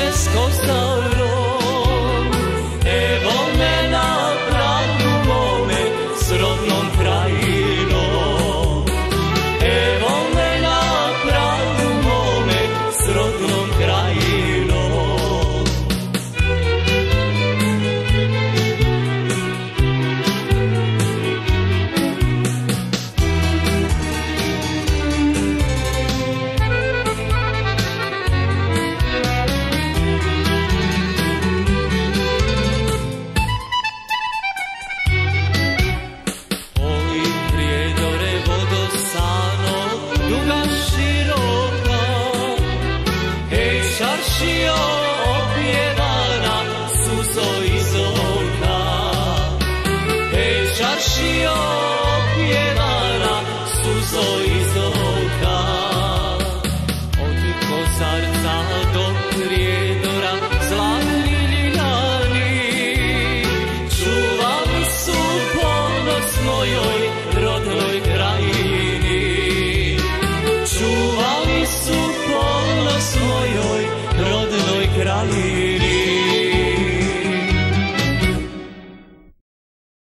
s Kosarom. Evo me na pragu mome s rodnom krajinom. Evo me na pragu mome s rodnom krajinom. Čaršio opjevana suzo iz oka. Hej, čaršio opjevana suzo iz oka. Od Kozarca do Prijedora zlatni ljiljani čuvali su ponos mojoj rodnoj krajini. Čuvali su ponos mojoj rodnoj krajini.